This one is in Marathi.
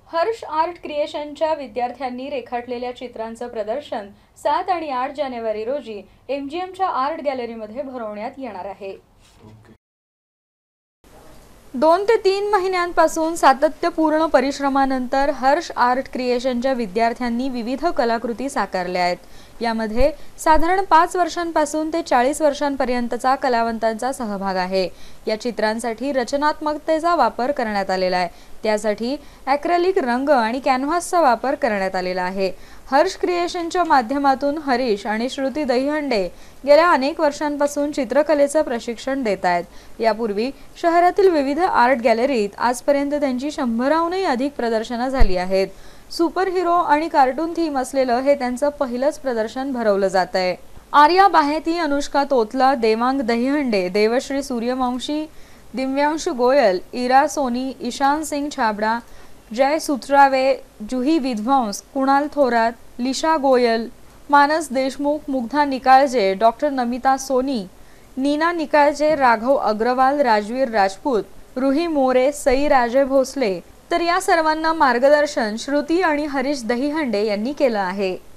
हर्ष आर्ट क्रिएशनच्या विद्यार्थ्यांनी रेखाटलेल्या चित्रांचं प्रदर्शन 7 आणि 8 जानेवारी रोजी MGMच्या आर्ट गॅलरीमध्ये भरवण्यात येणार आहे। 2 ते 3 महिन्यांपासून सातत्यपूर्ण परिश्रमानंतर हर्ष आर्ट क्रिएशनच्या विद्यार्थ्यांनी विविध कलाकृती साकारल्या आहेत। यामध्ये साधारण 5 वर्षांपासून ते 40 वर्षांपर्यंतचा कलावंतांचा सहभाग आहे। या चित्रांसाठी रचनात्मकतेचा वापर करण्यात आलेला आहे। त्यासाठी ॲक्रेलिक रंग आणि कॅनव्हासचा वापर करण्यात आलेला आहे। हर्ष क्रिएशनच्या माध्यमातून हरीश आणि श्रुती दहीहंडे गेल्या अनेक वर्षांपासून चित्रकलेचं प्रशिक्षण देत आहेत। यापूर्वी शहरातील विविध आर्ट गॅलरीत आजपर्यंत त्यांची 100हूनही अधिक प्रदर्शनं झाली आहेत। सुपर हिरो आणि कार्टून थीम असलेलं हे त्यांचं पहिलंच प्रदर्शन भरवलं जात आहे। आर्या बाहेती, अनुष्का तोतला, देवांग दहीहंडे, देवश्री सूर्यवंशी, दिव्यांशु गोयल, इरा सोनी, ईशान सिंग छाबड़ा, जय सुत्रावे, जुही विध्वंस, कुणाल थोरात, लिशा गोयल, मानस देशमुख, मुग्धा निकाळजे, डॉक्टर नमिता सोनी, नीना निकाळजे, राघव अग्रवाल, राजवीर राजपूत, रुही मोरे, सई राजे भोसले, तर या सर्वांना मार्गदर्शन श्रुती आणि हरीश दहीहंडे यांनी केलं आहे।